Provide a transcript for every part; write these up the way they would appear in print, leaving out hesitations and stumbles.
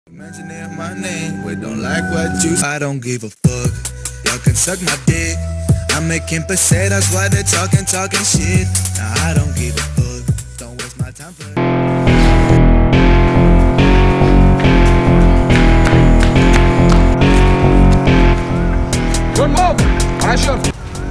Mentioning my name, but don't like what you. I don't give a fuck. Y'all can suck my dick. I'm making pesetas while they're talking shit. Nah, I don't give a fuck. Don't waste my time for. Good move. Action.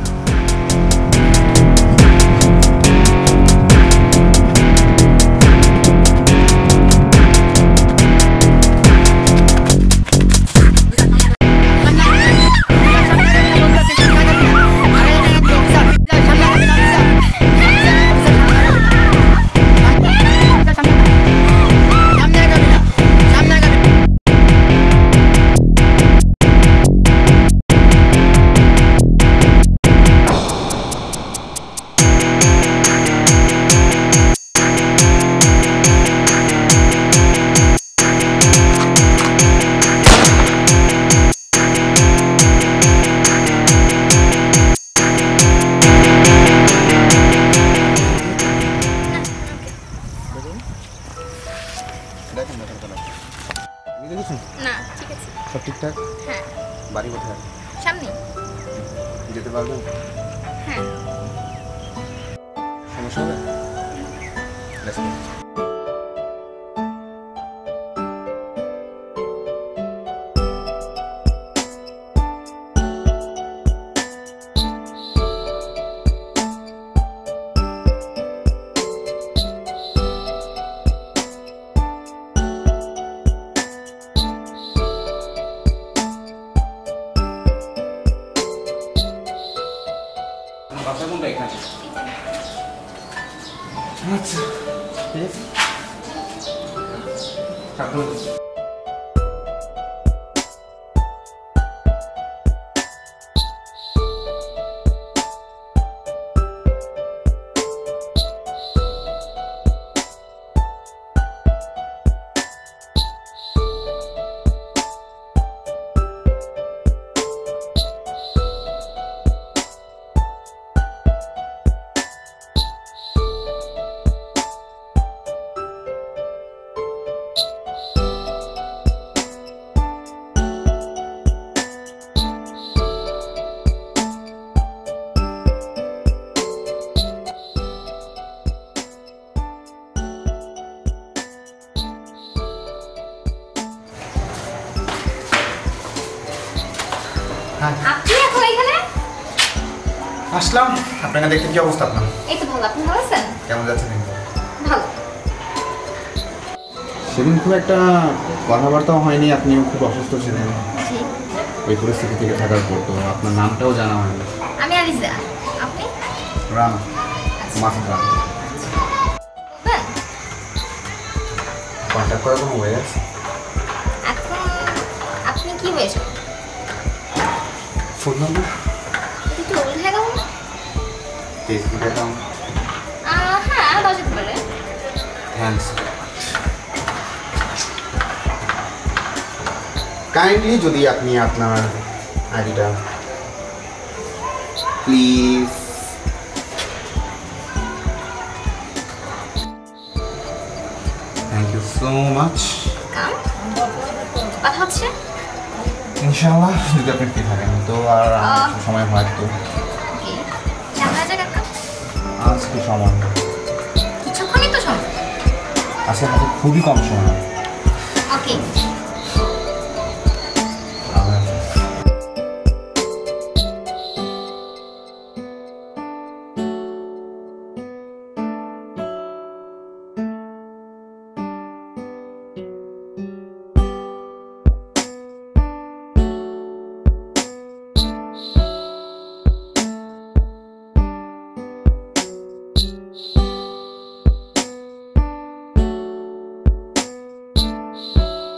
না ঠিক আছে সব ঠিকঠাক হ্যাঁ বাড়ি কোথায় সামনে যেতে পারবেন হ্যাঁ সমস্যা হবে Let's go. বাসা কোনটা এখানে আচ্ছা ঠিক আছে কাকুল আপনি এখন এখানে আসলাম আপনাকে দেখতে কি অবস্থা আপনার এই তো ভালো আপনি ভালো আছেন কেমন যাচ্ছে দিন ভালো সেদিন খুব একটা কথাবার্তাও হয়নি আপনিও খুব অসুস্থ ছিলেন জি ওই পরিস্থিতি থেকে থাকার পর তো আপনার নামটাও জানা হয়নি আমি আলিজা আপনি রানা মাসুদ রানা বলবেন কন্ট্যাক্ট করার কোনো ওয়ে আছে এখন আপনি কি হয়েছে ফোন নাম্বার একটু উল্টে গেল না ফেসবুক অ্যাকাউন্ট হ্যাঁ দেওয়া যেতে পারে থ্যাংকস কাইন্ডলি যদি আপনি আপনার আইডিটা please thank you so much কাম কথা হচ্ছে ইনশাআল্লাহ যদি আপনি ফ্রি থাকেন তো আর সময় হয় তো ওকে ক্যামেরা জায়গা কাম আজকে সময় কিছুক্ষণই তো সময় আজকে হাতে খুবই কম সময় ওকে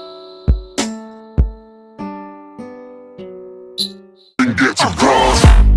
Get some calls.